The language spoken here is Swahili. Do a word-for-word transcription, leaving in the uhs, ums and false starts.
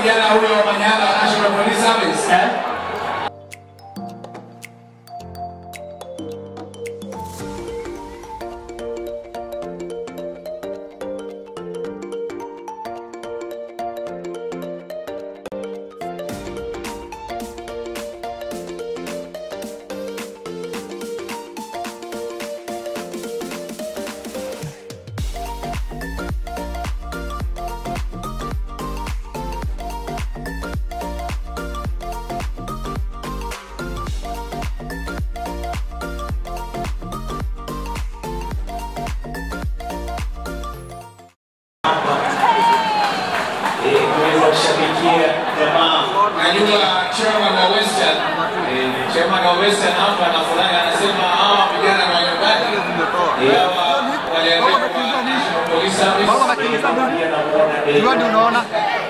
kijana huyo wa Omanyala National Police Service. Eh? Najua chairman wa Western, chairman wa Western hapa na fulani anasema hawa vijana wa nyumbani hawa wale wa National Police Service. Unaona?